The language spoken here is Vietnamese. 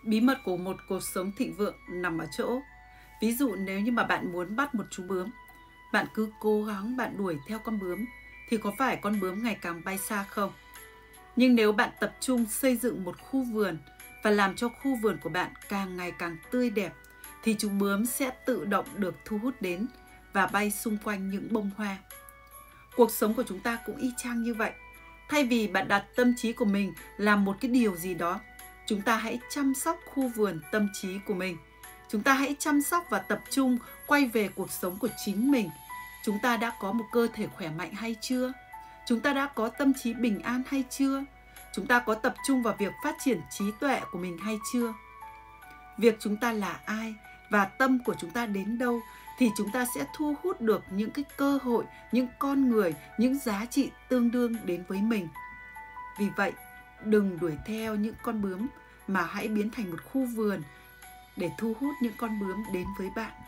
Bí mật của một cuộc sống thịnh vượng nằm ở chỗ. Ví dụ nếu như mà bạn muốn bắt một chú bướm, bạn cứ cố gắng bạn đuổi theo con bướm, thì có phải con bướm ngày càng bay xa không? Nhưng nếu bạn tập trung xây dựng một khu vườn và làm cho khu vườn của bạn càng ngày càng tươi đẹp, thì chú bướm sẽ tự động được thu hút đến và bay xung quanh những bông hoa. Cuộc sống của chúng ta cũng y chang như vậy. Thay vì bạn đặt tâm trí của mình làm một cái điều gì đó, chúng ta hãy chăm sóc khu vườn tâm trí của mình. Chúng ta hãy chăm sóc và tập trung quay về cuộc sống của chính mình. Chúng ta đã có một cơ thể khỏe mạnh hay chưa? Chúng ta đã có tâm trí bình an hay chưa? Chúng ta có tập trung vào việc phát triển trí tuệ của mình hay chưa? Việc chúng ta là ai và tâm của chúng ta đến đâu thì chúng ta sẽ thu hút được những cái cơ hội, những con người, những giá trị tương đương đến với mình. Vì vậy, đừng đuổi theo những con bướm mà hãy biến thành một khu vườn để thu hút những con bướm đến với bạn.